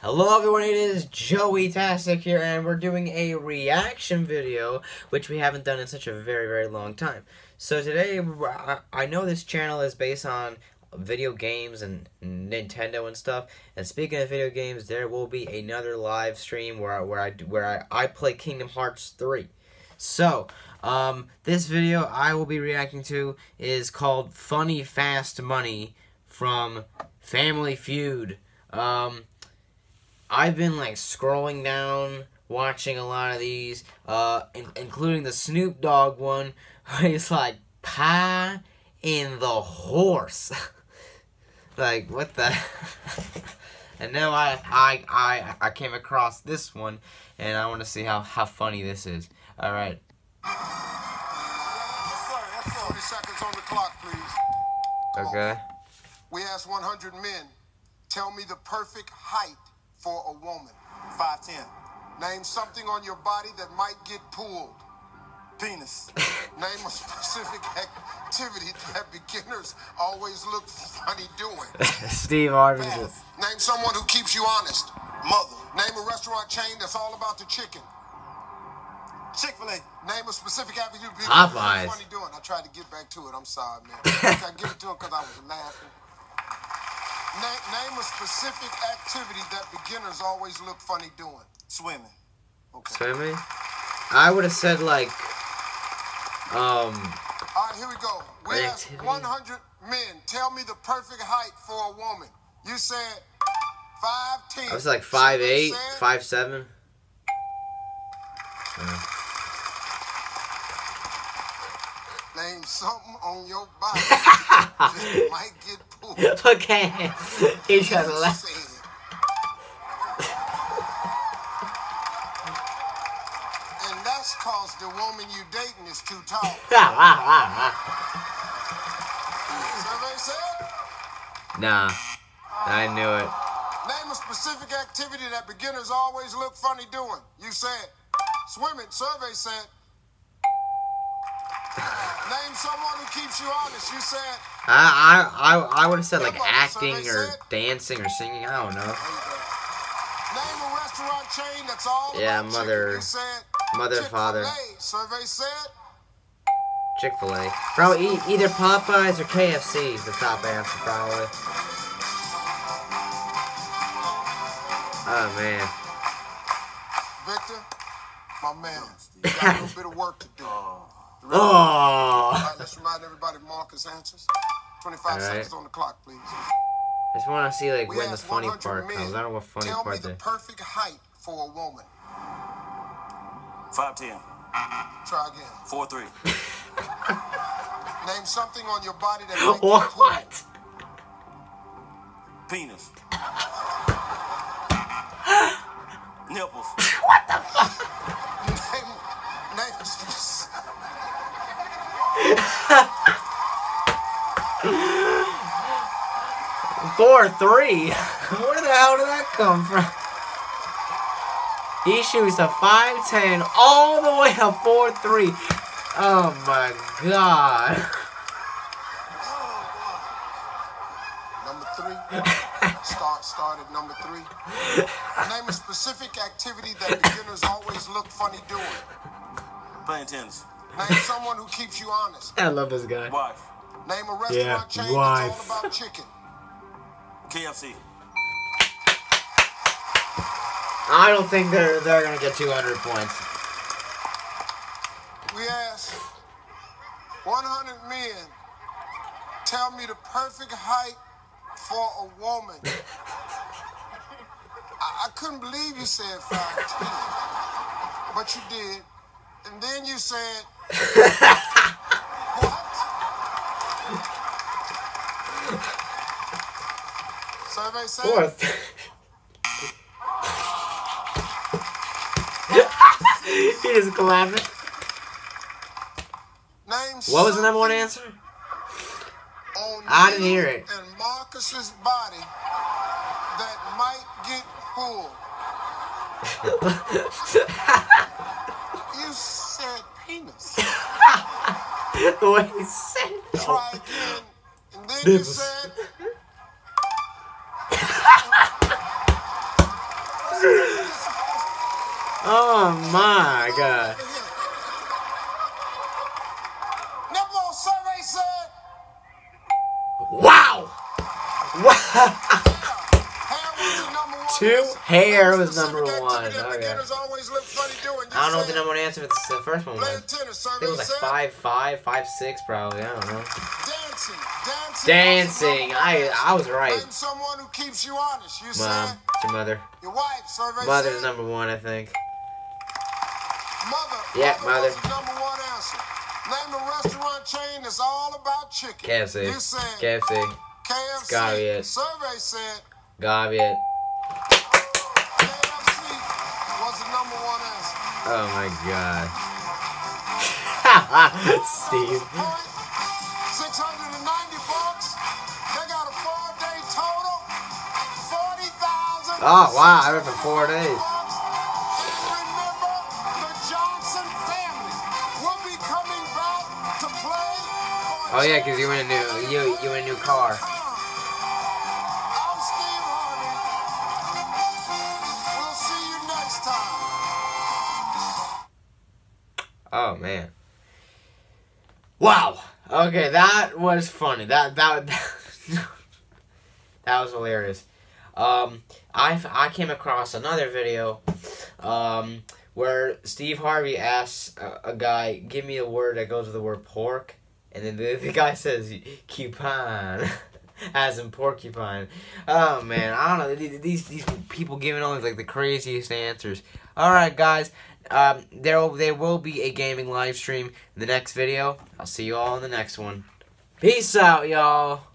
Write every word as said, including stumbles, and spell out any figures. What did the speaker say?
Hello everyone, it is Joey-tastic here, and we're doing a reaction video, which we haven't done in such a very, very long time. So today, I know this channel is based on video games and Nintendo and stuff, and speaking of video games, there will be another live stream where I, where I, where I, I play Kingdom Hearts three. So, um, this video I will be reacting to is called Funny Fast Money from Family Feud. Um... I've been like scrolling down, watching a lot of these, uh, in including the Snoop Dogg one, where he's like, pie in the horse. Like, what the? And now I, I, I, I came across this one, and I want to see how, how funny this is. All right. Yes, sir. Yes, sir. thirty seconds on the clock, please. Okay. We asked one hundred men, tell me the perfect height for a woman. five ten. Name something on your body that might get pulled. Penis. Name a specific activity that beginners always look funny doing. Steve Harvey. Name someone who keeps you honest. Mother. Name a restaurant chain that's all about the chicken. Chick-fil-A. Name a specific activity beginners Popeyes. look funny doing. I tried to get back to it. I'm sorry, man. I give it to him because I was laughing. Name, name a specific activity that beginners always look funny doing. Swimming. Okay. Swimming? I would have said like, um... All right, here we go. We asked activity. one hundred men, tell me the perfect height for a woman. You said five ten. I was like five eight, five seven. Uh. Name something on your body that might get pulled. Okay, he just left. And that's cause the woman you dating is too tall. Survey said? Nah, I knew it. Name a specific activity that beginners always look funny doing. You said swimming. Survey said. Name someone who keeps you honest. You said. I I I, I would have said like acting or dancing or singing. I don't know. Name a restaurant chain that's all Yeah, about mother, chicken. You said mother, father. Survey said. Chick-fil-A. Bro, e either Popeyes or K F C is the top answer probably. Oh man. Victor, my man, you got a little bit of work to do. Oh. All right, let's remind everybody Marcus answers. twenty-five right. seconds on the clock, please. I just want to see like We when the asked funny one hundred part men, comes. I don't know what funny tell part me the there. perfect height for a woman. five ten. Try again. four three. Name something on your body that might get pulled. What? Penis. Nipples. What the fuck? Name, name, Four three. Where the hell did that come from? He shoots a five ten all the way to four three. Oh my god. Number three. Start, start at number three. Name a specific activity that beginners always look funny doing. Playing tennis. Name someone who keeps you honest. I love this guy. Wife. Name a restaurant Yeah, chain wife. that's all about chicken. K F C. I don't think they're they're gonna get two hundred points. We asked one hundred men, tell me the perfect height for a woman. I, I couldn't believe you said five ten, but you did. And then you said, what? Survey said. Fourth. He is clapping. Name What was the number one answer? On I didn't hear it. And Marcus's body that might get pulled. You said penis. The way he said it. Try again. And then you Nipples. said Oh my god. Nipple survey said. Wow! Wow! Two hair was number one. Okay. I don't know what the number one answer for the first one was. I think it was like five, five, five, six, probably. I don't know. Dancing, dancing. I I was right. Someone who keeps you honest. You Mom, it's your mother. Your wife. Survey Mother's said. number one, I think. Mother. Yeah, mother. Was the number one answer. Name a restaurant chain that's all about chicken. K F C. You said K F C. K F C. It's gotta be it. Survey said. Gotta be it. K F C was the number one answer. Oh my god. Steve. six hundred ninety bucks. They got a four-day total. forty thousand. Oh wow, I went for four days. And remember, the Johnson family will be coming back to play. Oh yeah, because you win a new you you win a new car. I'm Steve Harvey. We'll see you next time. Oh man. Wow. Okay, that was funny. That that that was hilarious. Um, I I came across another video, um, where Steve Harvey asks a, a guy, "Give me a word that goes with the word pork," and then the, the guy says "coupon," as in porcupine. Oh man, I don't know. These these people giving all like the craziest answers. All right, guys. Um, there will, there will be a gaming live stream in the next video. I'll see you all in the next one. Peace out, y'all.